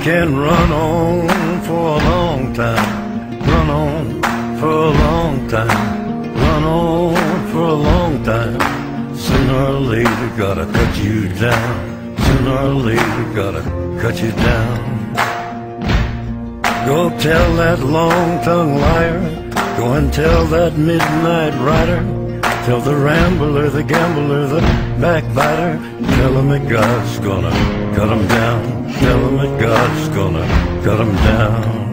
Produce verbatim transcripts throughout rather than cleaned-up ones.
can run on for a long time, run on for a long time, run on for a long time. Sooner or later gotta cut you down, sooner or later gotta cut you down. Go tell that long-tongued liar, go and tell that midnight rider, tell the rambler, the gambler, the backbiter, tell him that God's gonna cut him down, tell him that God's gonna cut him down.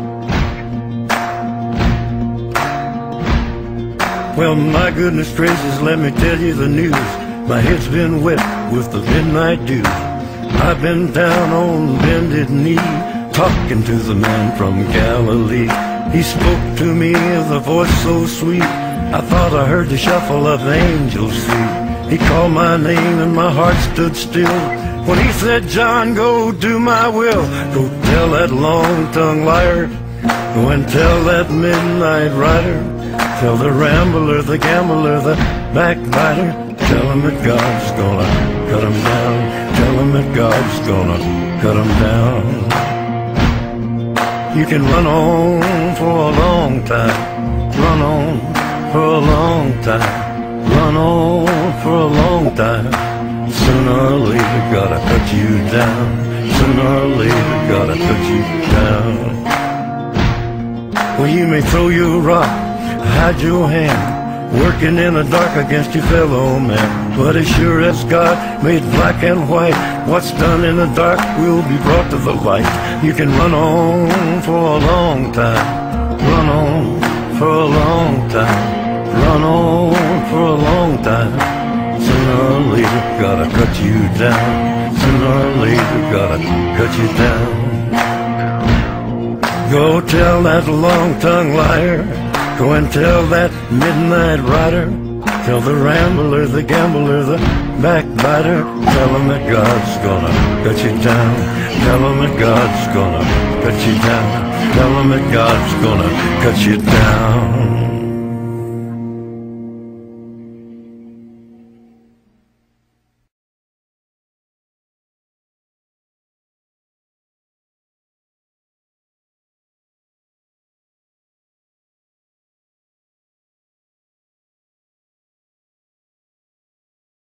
Well, my goodness gracious, let me tell you the news. My head's been wet with the midnight dew. I've been down on bended knee, talking to the man from Galilee. He spoke to me with a voice so sweet, I thought I heard the shuffle of angels' feet. He called my name and my heart stood still when he said, John, go do my will. Go tell that long-tongued liar, go and tell that midnight rider, tell the rambler, the gambler, the backbiter, tell him that God's gonna cut him down, tell him that God's gonna cut him down. You can run on for a long time, run on for a long time, run on for a long time. Sooner or later gotta cut you down, sooner or later gotta cut you down. Well, you may throw your rock, hide your hand, working in the dark against your fellow man, but as sure as God made black and white, what's done in the dark will be brought to the light. You can run on for a long time, run on for a long time, run on for a long time. Sooner or later gotta cut you down, sooner or later gotta cut you down. Go tell that long-tongued liar, go and tell that midnight rider, tell the rambler, the gambler, the backbiter, tell him that God's gonna cut you down, tell him that God's gonna cut you down, tell him that God's gonna cut you down.